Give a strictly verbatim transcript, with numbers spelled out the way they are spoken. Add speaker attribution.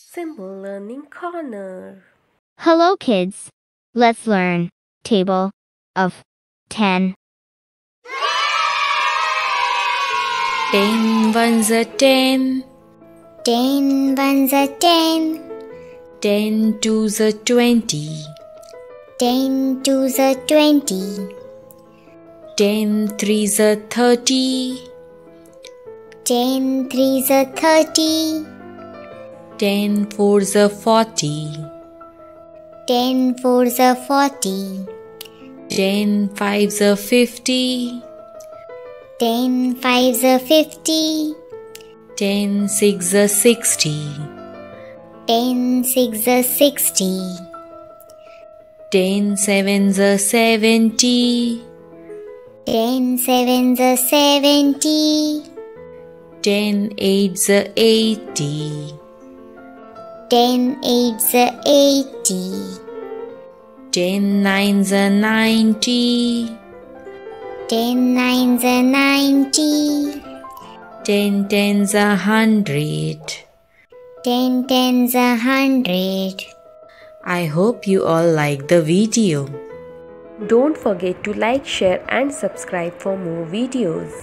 Speaker 1: Symbol Learning Corner.
Speaker 2: Hello kids. Let's learn table of ten.
Speaker 3: Ten ones are ten.
Speaker 4: Ten ones are ten.
Speaker 3: Ten twos are twenty.
Speaker 4: Ten twos are twenty.
Speaker 3: Ten threes are thirty.
Speaker 4: Ten threes are thirty.
Speaker 3: Ten fours are forty.
Speaker 4: Ten fours are forty.
Speaker 3: Ten fives are fifty.
Speaker 4: Ten fives are fifty.
Speaker 3: Ten sixes are sixty.
Speaker 4: Ten sixes are sixty.
Speaker 3: Ten sevens are seventy.
Speaker 4: Ten sevens are seventy.
Speaker 3: Ten eights are eighty.
Speaker 4: Ten eights are eighty.
Speaker 3: Ten nines are ninety.
Speaker 4: Ten nines are ninety.
Speaker 3: Ten tens are hundred.
Speaker 4: Ten tens are hundred.
Speaker 3: I hope you all like the video.
Speaker 1: Don't forget to like, share and subscribe for more videos.